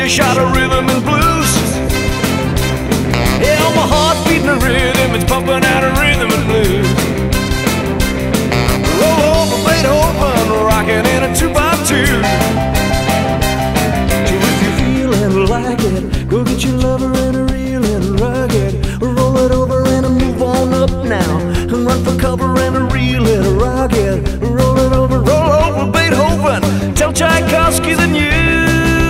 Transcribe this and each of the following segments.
shot of rhythm and blues. Yeah, my heart's beating a rhythm, it's pumping out a rhythm and blues. Roll over Beethoven, rocking in a 2x2. So if you're feeling like it, go get your lover and a real and rugged. Roll it over and move on up now, and run for cover and a reel it rugged. Roll over Beethoven, tell Tchaikovsky the news.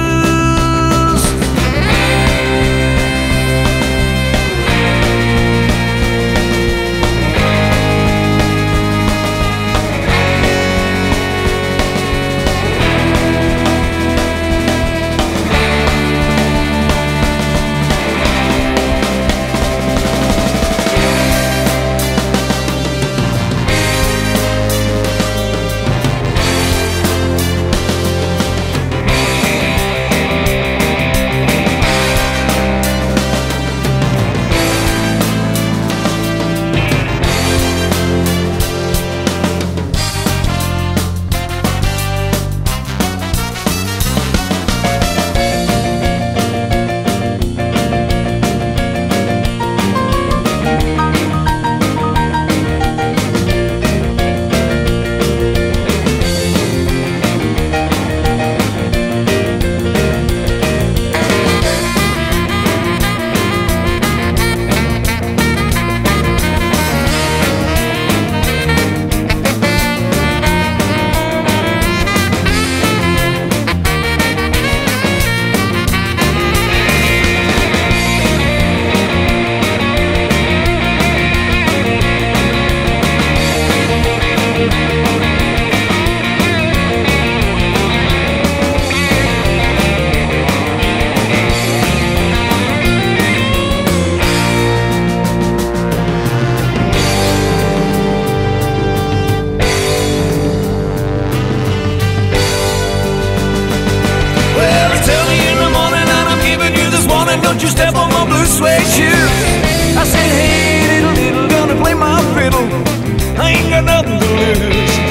Don't you step on my blue suede shoes. I said, hey, little, gonna play my fiddle. I ain't got nothing to lose.